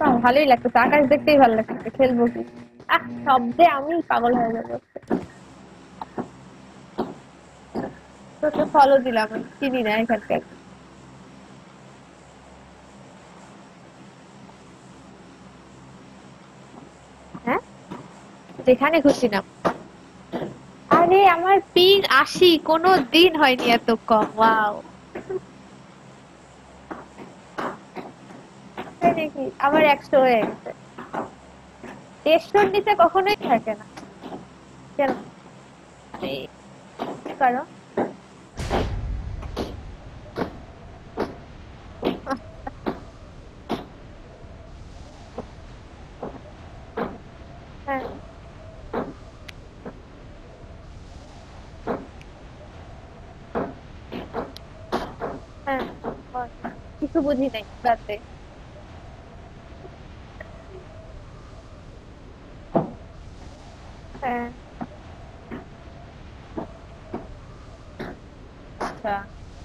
ভালোই লাগতেছে, আকাশ দেখতেই ভালো লাগতেছে, খেলবো কি। শব্দে আমি পাগল হয়ে যাবো। তোকে ফলো দিলাম, আমি চিনি না এখানকার। হ্যাঁ, যেখানে খুশি না। আরে আমার পিং ৮০, কোনো দিন হয়নি এত কম। ওয়াও, তাই নাকি? আবার ১০০ হয়ে গেছে। ১৫০-র নিচে কখনোই থাকে না। কেন? এই কারণ হ্যাঁ, হ্যাঁ, বল। কিছু বুঝি নাই রাতে। হ্যাঁ, আচ্ছা,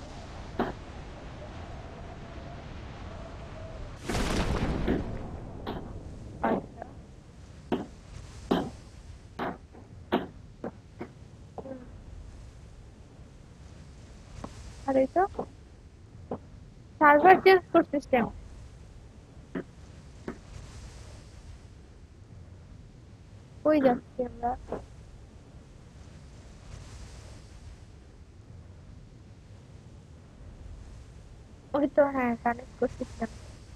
আচ্ছা। হুম, ভালোই তো। সার্ভার চেঞ্জ করছিস কেন? কই যাচ্ছি আমরা? ওই তো, হ্যাঁ, কানেক্ট করছিস কেন?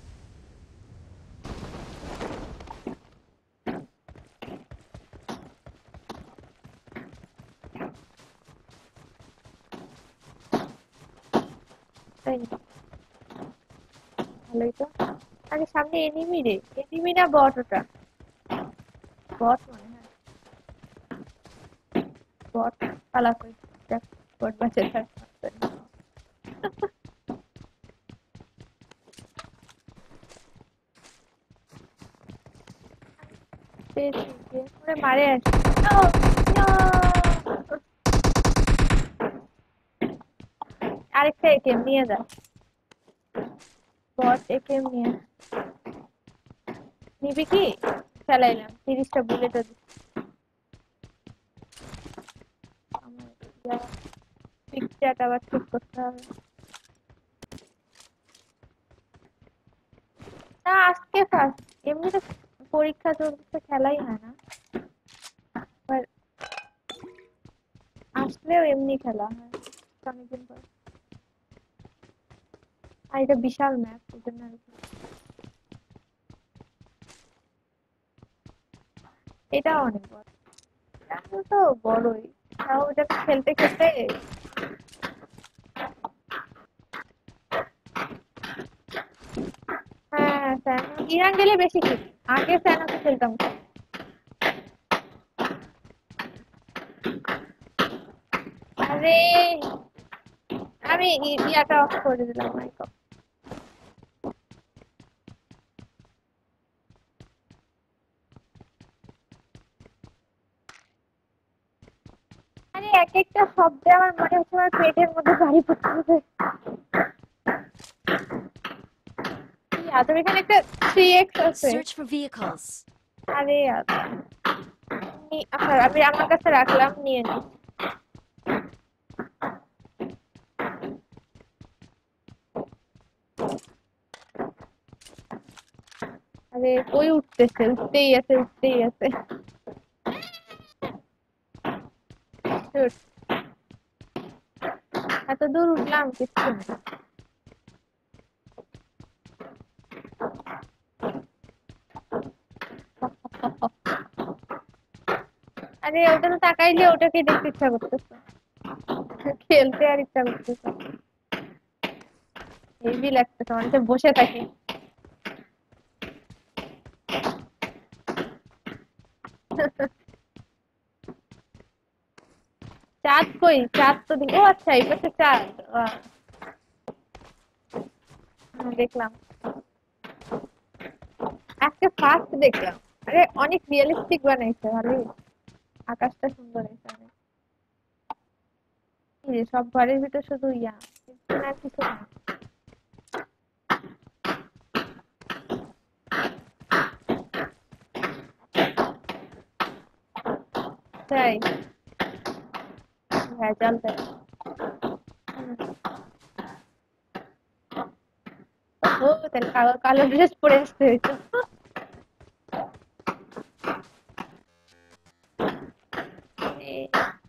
তাই না? ভালোই তো। আরে সামনে এনিমি রে, এনিমি না বট ওটা? বট মনে হয়। বট। পালা কই। দেখ, বট বাঁচে থাক। পেয়েছি, দিয়ে করে মারে আসি। ও, ইয়া! আরেকটা এটিএম নিয়ে যা। বট এটিএম নিয়ে আয়। নিবি কি? চালাইলাম ৩০টা বুলেটও দিচ্ছি। আমার পিকচারটা আবার ঠিক করতে হবে। না, আজকে ফার্স্ট। এমনিতে পরীক্ষা চলতেছে, খেলাই হয় না। আবার আসলেও এমনি খেলা হয় অনেকদিন পর। আর এটা বিশাল ম্যাপ, এই জন্য আর কি। এটাও অনেক বড়। এটা তো বড়ই। তাও এটা খেলতে খেলতে। হ্যাঁ, ইরান গেলে বেশি খেলি। আগে স্যানোতে খেলতাম। আরে, আমি ইয়াটা অফ করে দিলাম, মাইক অফ। আরে এক একটা শব্দে আমার মনে হচ্ছে আমার পেটের মধ্যে বাড়ি পড়তেছে। তোর এখানে একটা 3x আছে। Search for vehicles. আরে আচ্ছা, আমি আমার কাছে রাখলাম, নিয়ে নি। আরে ওই উঠতেছে, উঠতেই আছে, উঠতেই আছে। Shoot, এত দূর উঠলাম কিচ্ছু না। আরে ওটা তো তাকাইলে ওটাকে দেখতে ইচ্ছা করতেছে। খেলতে আর ইচ্ছা করতেছে। হেভি লাগতেছে, অনেকটা বসে থাকি। চাঁদ কই? চাঁদ তো ও আচ্ছা, এই পাশে চাঁদ। দেখলাম। আজকে ফার্স্ট দেখলাম। আরে অনেক রিয়েলিস্টিক বানাইছে, ভালোই। আকাশটা সুন্দর হয়েছে অনেক। কি রে, সব ঘরের ভিতর শুধু ইয়া, কিন্তু আর কিছু না। তাই ভেজাল দেয়। ও তাহলে কালো কালো ড্রেস পরে আসতে হইতো। এ,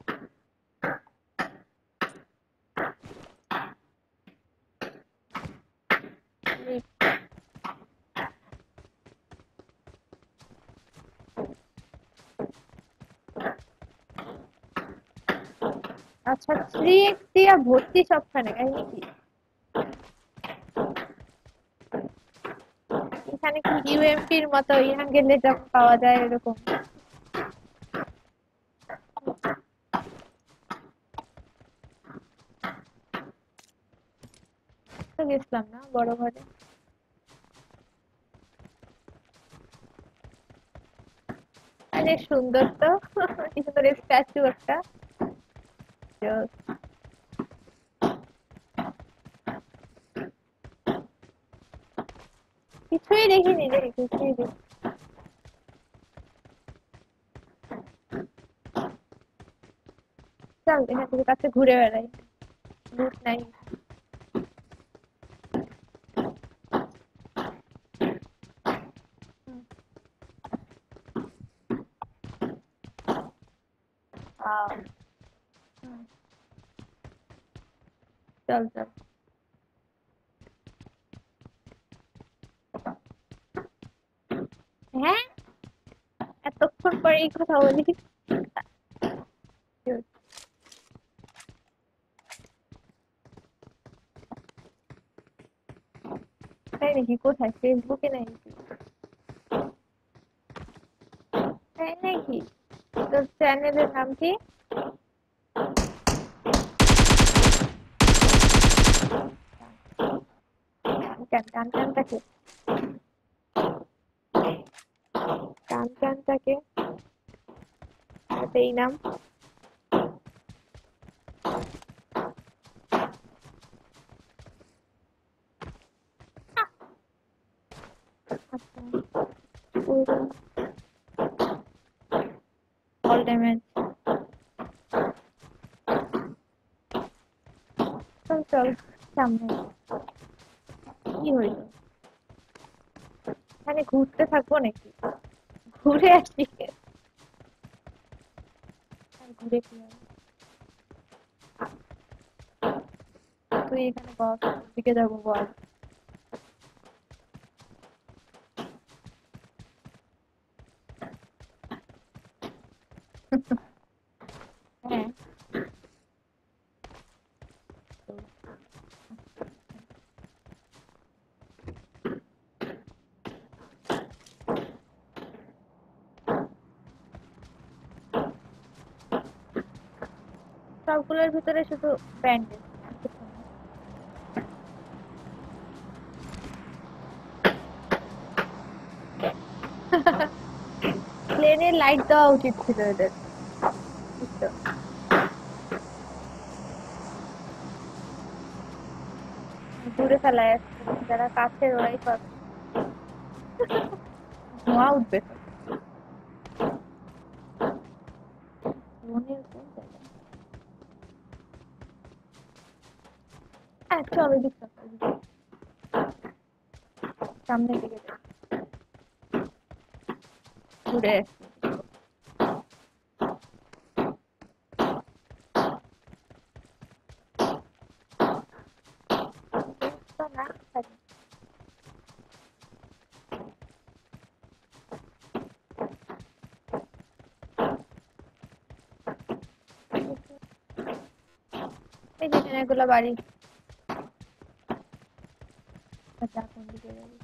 আচ্ছা 3x দিয়া ভর্তি সবখানে কাহিনী কি? এখানে কি ইউএমপির মতো ইহা গেলে যেমন পাওয়া যায় এরকম? তো গেছিলাম না বড় ঘরে। অনেক সুন্দর তো। কি সুন্দর স্ট্যাচু একটা। Yes. কিছুই দেখিনি রে, কিছুই দেখিনি। চল এখান থেকে কাছে ঘুরে বেড়াই। লুট নাই। হুম, আহ, হুম, চল চল। হ্যাঁ, এতক্ষণ পরে এই কথা বলি। তাই নাকি? কোথায়? ফেসবুকে নাকি? তাই নাকি? তোর চ্যানেলের নাম কি? টান টান টানটাকে, টান টানটাকে এই নাম। আচ্ছা, অল ড্যামেজ। চল চল সামনে। কি হইল? এখানে ঘুরতে থাকবো নাকি? ঘুরে আসি। আর ঘুরে কি হবে? তুই এখানে বস, দিকে যাবো বল। হ্যাঁ, সবগুলোর ভিতরে শুধু ব্যান্ডেজ। প্লেনের লাইট দেওয়া উচিত ছিল এদের, বুঝছো? দূরে ফেলায় আসছে, যারা কাছের ওরাই পাবে। ধোঁয়া উঠবে তো। মনের কোন জায়গায়? হ্যাঁ চল ওইদিক চল, ওইদিকে। সামনের দিকে যাই, ঘুরে আসি। তো না থাকি। এই যেখানে এগুলো বাড়ি। আচ্ছা কোন দিকে যাবি?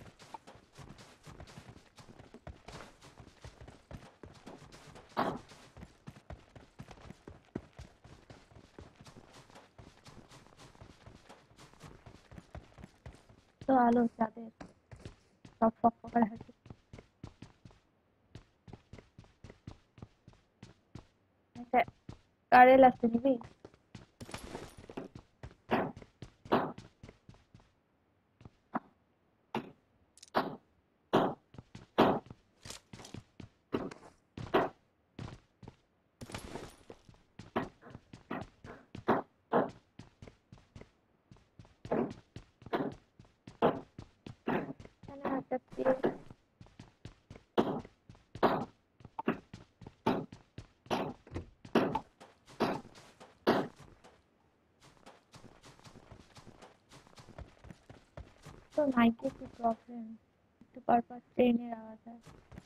তো আলো চাঁদের সব ফক ফকার হাসি। একটা কারেল আছে নিবি? যাচ্ছি। তো মাইকে কি প্রবলেম? একটু পরপর ট্রেনের আওয়াজ হয়।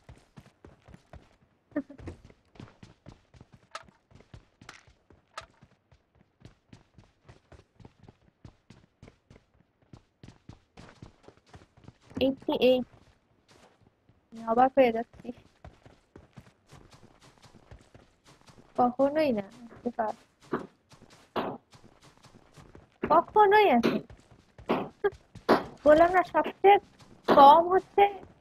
এইট, অবাক হয়ে যাচ্ছি। কখনোই না, কখনোই আছে। বললাম না সবচেয়ে কম হচ্ছে।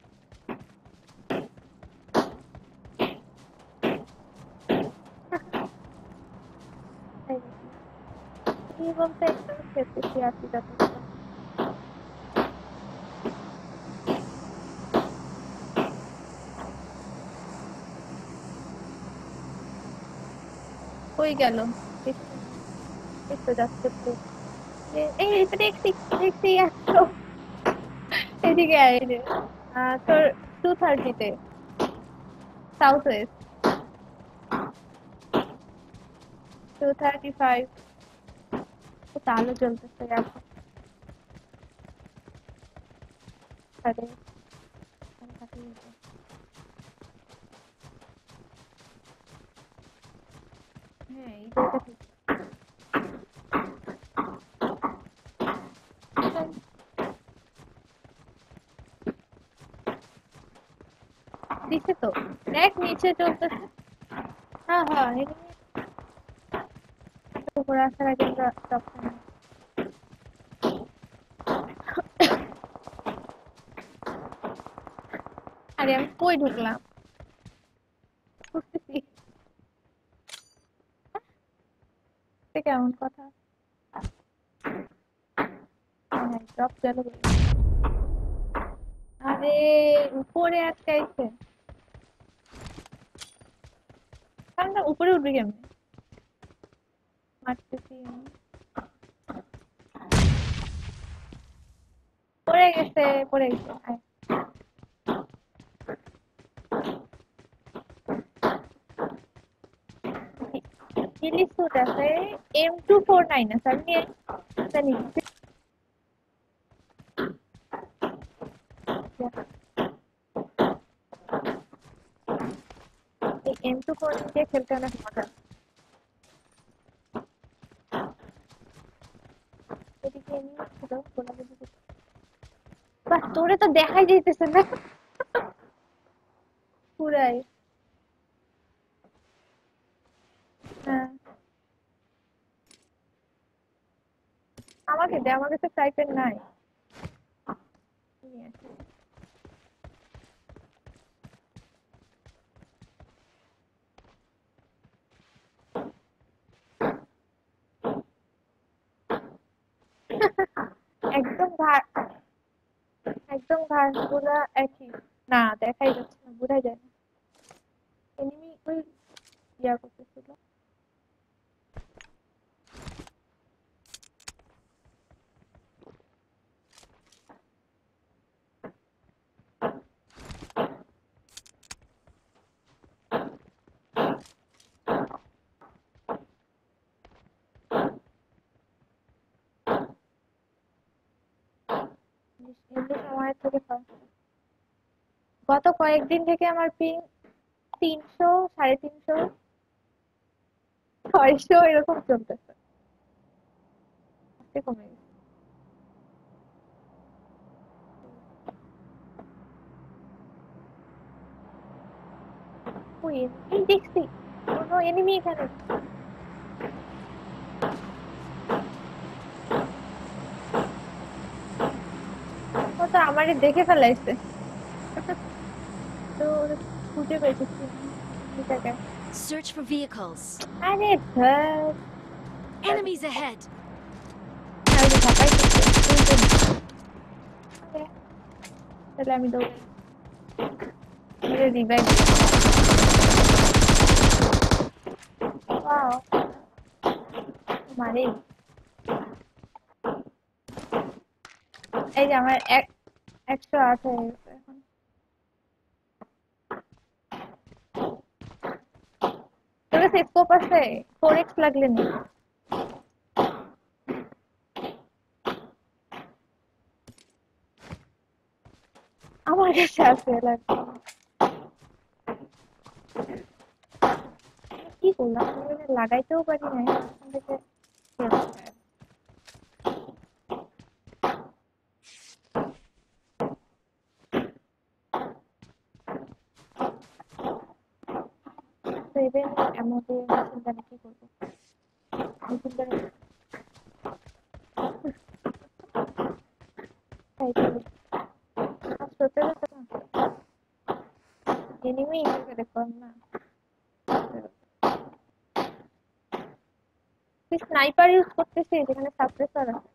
কি বলতে একদম খেতেছি আছি যথেষ্ট। কই গেল? এই তো যাচ্ছে তো। এই দেখছি দেখছি একশো। এদিকে আয় এই যে। তোর 2:30-তে সাউথ ওয়েস্ট। 2:35। তো আলো জ্বলতেছে এখন। আরে কাটিয়ে দিতে। হ্যাঁ এই জায়গা ঠিক। দিছে তো, দেখ নিচে চলতেছে। হ্যাঁ হ্যাঁ উপরে আসার আগে আমরা stop sign। আরে আমি কই ঢুকলাম? বুঝতেছি। এটা কেমন কথা? হ্যাঁ ড্রপ গেল। আরে উপরে আটকাইছে। কারণ না উপরে উঠবে কেমনে? মারতেছি আমি। পড়ে গেছে, পড়ে গেছে। আয়। হিলি স্যুট আছে। M249 আছে, আমি জানি। এই M249 দিয়ে খেলতে অনেক মজা। এদিকে এনিমি ছিল, গোলাগুলি করছে। বাহ তোরে তো দেখাই যাইতেছে না। পুরাই। হ্যাঁ আমাকে দে, আমার কাছে টাইপের নাই। নিয়ে আসি। একদম একদম ঘাস গুলা একই। না দেখাই যাচ্ছে না, বোঝাই যায় না। এনিমি ওই ইয়া করতেছিল। এমনি সময়ের থেকে গত কয়েকদিন থেকে আমার পিং 300, 350, 600 এরকম চলতেছে। আজকে কমে গেছে। ওই এই দেখছি কোনো এনিমি এখানে। ও তো আমারে দেখে ফেলাইছে। তো ওরে খুঁজে পেয়েছে এটাকে। Search for vehicles. আরে ধর। Enemies ahead. ওই যে ঢাকায় ঢুকছে। ওকে, তাহলে আমি দৌড়াই। মেরে রিভাইভ। ওয়াও মারে। এই যে আমার 108 হয়ে গেছে। কাছে স্কোপ আছে 4x লাগলে নি আমার কাছে আছে লাগবে কি করলাম আমি লাগাইতেও পারি না এখান থেকে সেভেন এমনকি মেশিন কি করবো মেশিন তাই সতেরো এনিমি হিসেবে দেখলাম না স্নাইপার ইউজ করতেছি যেখানে সাপ্রেসার আছে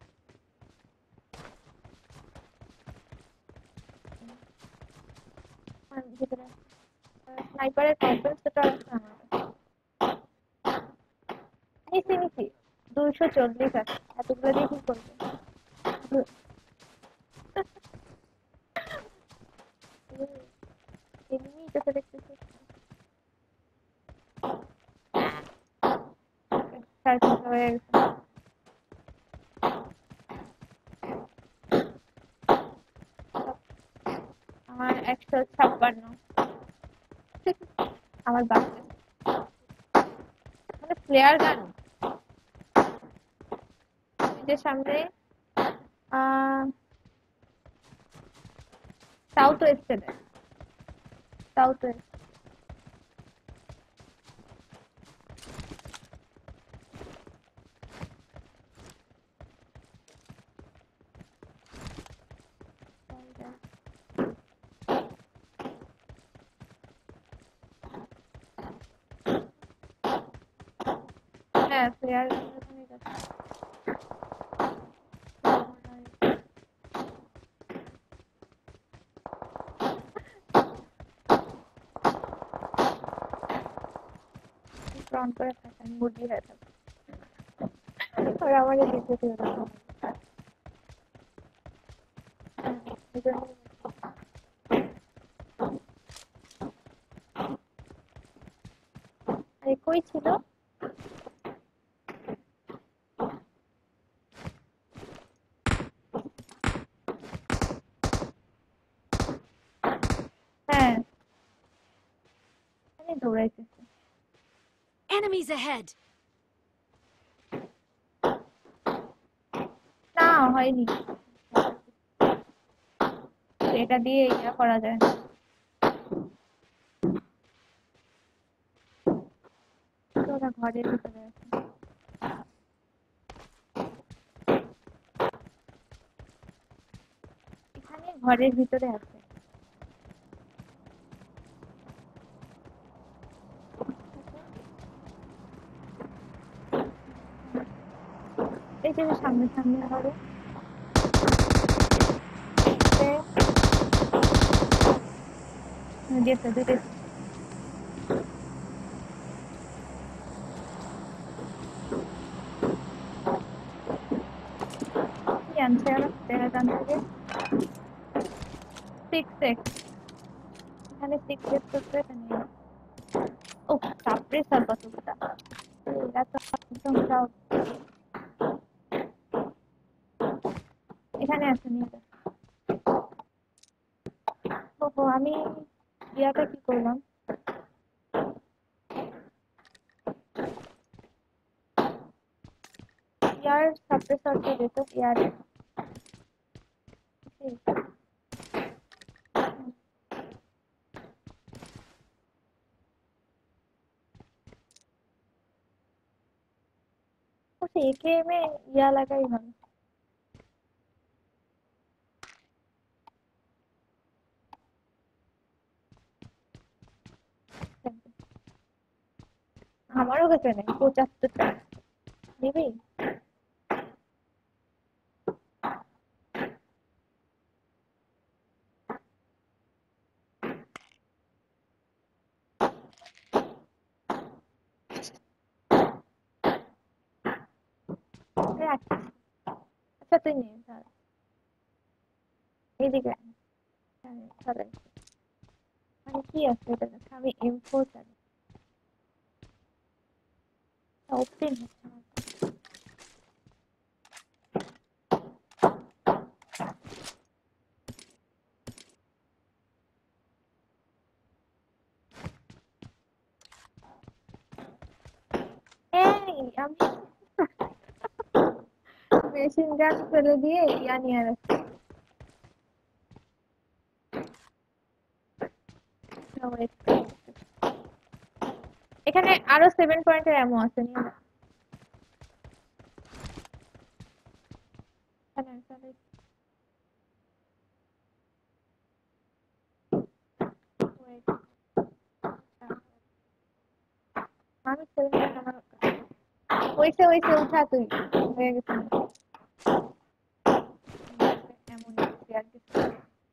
ভিতরে স্নাইপারের কম্পেন্সেটর আছে আমার নিচে নিচে 240 আছে এতগুলো দিয়ে কি করবো এনিমি চোখে দেখতেছি সার্কিট হয়ে গেছে আমার 156 আমার বাচ্চা মানে ফ্লেয়ার গান যে সামনে সাউথ ওয়েস্টে দেয় সাউথ ওয়েস্ট হ্যাঁ ফ্লেয়ার গান ওখানে যাচ্ছে অন করে থাকে আমি মুরগি হয়ে থাকবো আর আমাকে দেখতে দিও না আরে কই ছিল হ্যাঁ আমি দৌড়াইতেছি Enemies ahead! না হয়নি এটা দিয়ে ইয়া করা যায় না তো ওরা ঘরের ভিতরে আছে এখানে ঘরের ভিতরে আছে এই যে সামনে সামনে ঘরে গেছে দুটো কি আনছে আর দেখা যান থেকে 6x এখানে 6x করতে এখানে ও সাপ্রেসার কতটা এটা তো একদম সব এখানে আছে নিয়ে যা ওহো আমি ইয়াটা কি করলাম ইয়ার সাপ্রেসারটা দিত ইয়ার ওকে একেএম এ ইয়া লাগাই ভালো আমারও কাছে নেই 75টা নিবি রাখ আচ্ছা তুই নে দাঁড়া এদিকে আয়। হ্যাঁ চলে এসো। মানে কি আছে এটা দেখ আমি M4 চাই ওপেন হচ্ছে না। এই আমি মেশিন গান ফেলে দিয়ে ইয়া নিয়ে রাখছি। Wait, এখানে আরো 7 পয়েন্টের অ্যামো আছে, নিয়ে নাও। এখানে, এখানে। Wait, আমি 7 পয়েন্ট আমার হইছে হইছে, উঠা তুই, হয়ে গেছে। এমন নিচ্ছি আর কিছু না।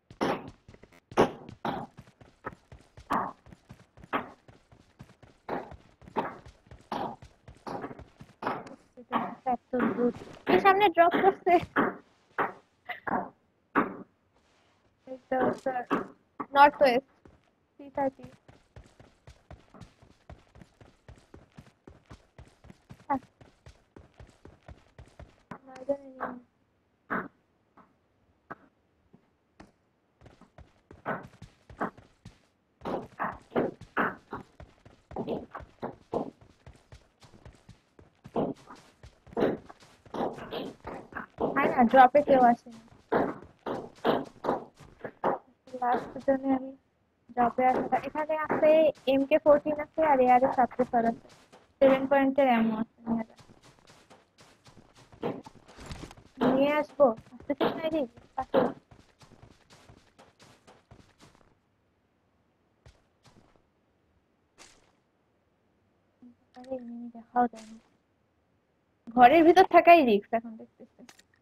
এত দূর এই সামনে ড্রপ করছে। এটা স্যার নর্থ ওয়েস্ট 330। হয় না, ড্রপে কেউ আসেনি। লাস্ট জন্য আমি ড্রপে আসা। এখানে আছে MK14 আছে আর এয়ারে সাপ্রেসার আছে। 7 পয়েন্টের অ্যামো আছে, নিয়ে যা। নিয়ে আসবো, আসতেছিস না এদিক পাশে? আরে এমনি দেখাও যায় না। ঘরের ভিতর থাকাই রিস্ক এখন দেখতেছি।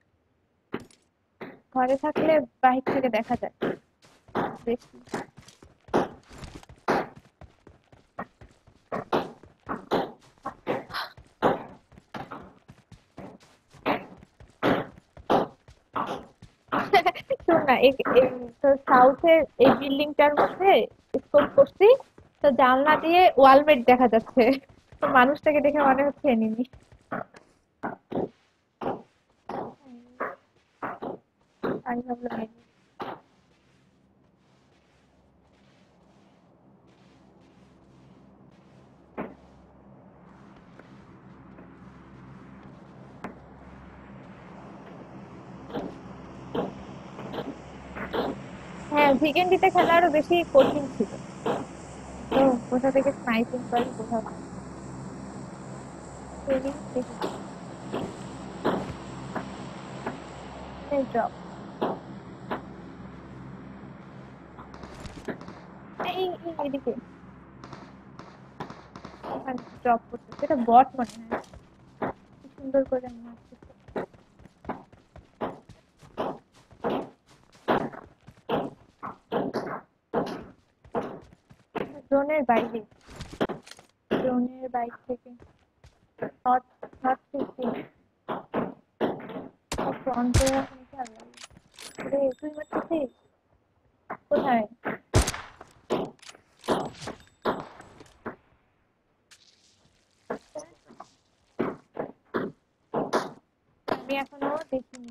ঘরে থাকলে বাহির থেকে দেখা যায় বেশি। শোন না, তো সাউথের এই বিল্ডিংটার মধ্যে স্কোপ করছি, তো জানলা দিয়ে ওয়ালমেট দেখা যাচ্ছে। তো মানুষটাকে দেখে মনে হচ্ছে এনিমি। আমি ভাবলাম enemy। হ্যাঁ, ভিকেন্ডিতে খেলা আরো বেশি কঠিন ছিল। তো কোথা থেকে স্নাইপিং করে কোথাও ট্রেনিং বেশি ড্রপ। এইদিকে ওখানে ড্রপ করতে, সেটা বট মনে হয়। কি সুন্দর করে মারতেছে। জোনের বাইরে, জোনের বাইরে থেকে হট হট ফিফটিন ফ্রন্টে এখন খেয়াল লাগে। রে তুই মারতেছিস কোথায়? আমি এখনো দেখিনি।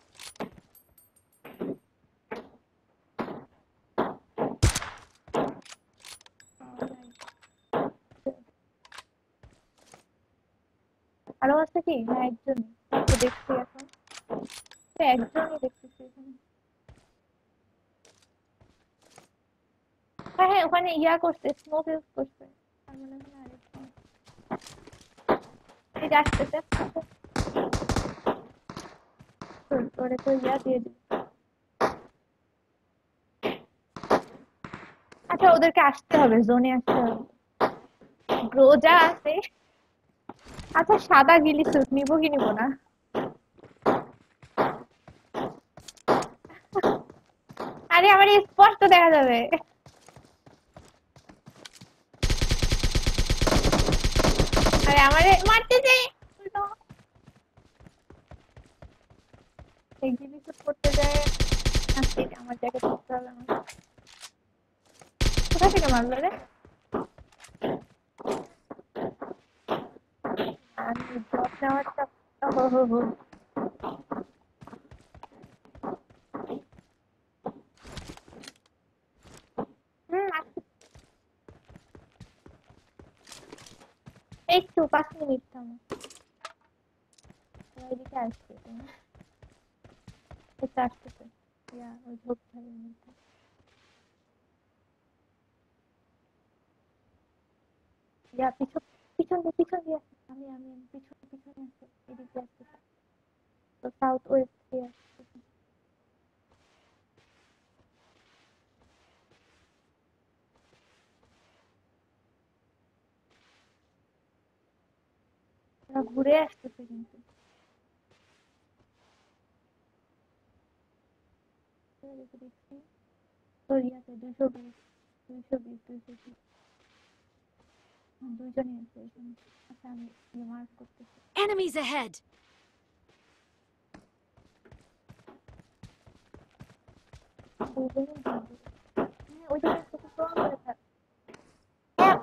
আরো আছে কি? না একজনই তো দেখছি এখন। তো একজনই দেখতেছি এখানে। হ্যাঁ হ্যাঁ, ওখানে ইয়া করছে, স্মোক ইউজ করছে। তার মানে ওখানে আরেকজন। এই যে আসতেছে, আসতেছে। তোরে তো ইয়া দিয়ে দিই। আচ্ছা, ওদেরকে আসতে হবে, জোনে আসতে হবে। গ্রোজা আছে। আচ্ছা, সাদা গিলি স্যুট নিবো কি নিবো না? আরে আমার স্পষ্ট দেখা যাবে। আরে আমারে মারতেছে। উল্টো। এই গিলি স্যুট করতে যায়। আজকে আমার জ্যাকেট পরতে হবে আমার। কোথা থেকে মারলো রে? নেওয়াটা হো হো হো আসছি। একটু 5 মিনিট থামো, এদিকে আসছে তুমি, একটু আসতেছে, ইয়া ওই ঝোপ ঝাড়ের মধ্যে। ইয়া পিছন, পিছন দিয়ে আসছে, আমি পিছনে আসছে, এদিকে আসতেছে, তো সাউথ ওয়েস্ট দিয়ে আসতেছে। ওরা ঘুরে আসতেছে কিন্তু, দেখছি তো ইয়াতে 220, 220, দুইজনই আছে এখানে। আচ্ছা আমি মার্ক করতেছি। Enemies ahead! দুইজনই হবে। হ্যাঁ ওইদিকে একটু স্ট্রং করে থাক। হ্যাঁ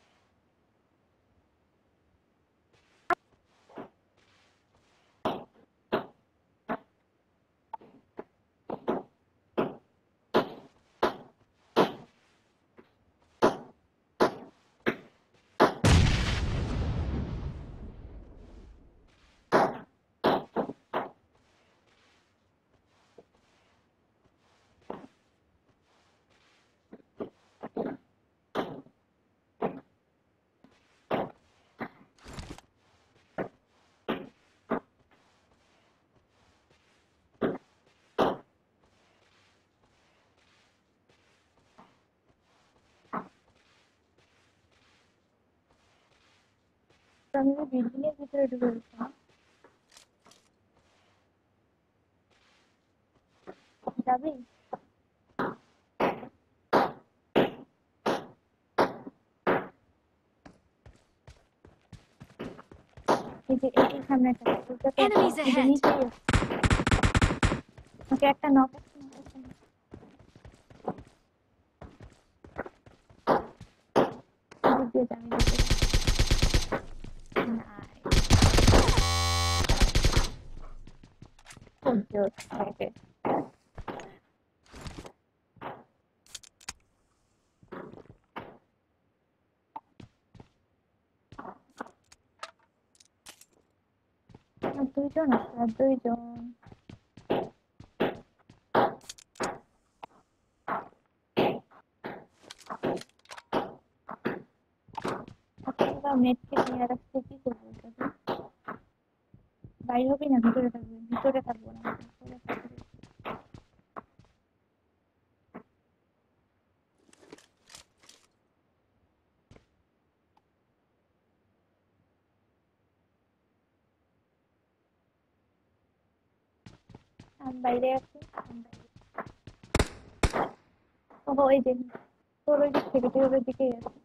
তো আমি বিল্ডিং এর ভিতরে ঢুকে গেছিলাম, যাবি? এই যে সামনে একটা ওইটাতে একটা, Enemies এই যে ahead! নিচেই আছে। ওকে একটা নক, দিয়ে জানি দিতে। নাইস, আর দুইজন আছে, আর দুইজন। নেট কে নিয়ে রাখতে কি করবো এটা দিয়ে? বাইরে হবি না ভিতরে থাকবি? ভিতরে থাকবো না, ভিতরে থাকবি। আমি বাইরে আছি, আমি বাইরে। ওহো এই যে তোর ওই দিক থেকে, তুই ওই দিকেই আছিস।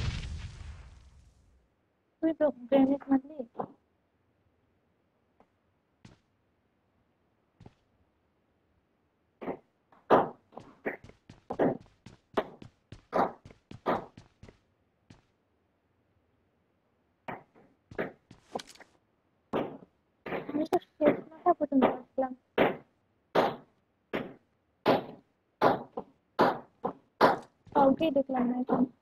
তুই তো গ্রেনেড মারলি। আমি তো শেষ মাথা পর্যন্ত আসলাম, কাউকেই দেখলাম না এখন।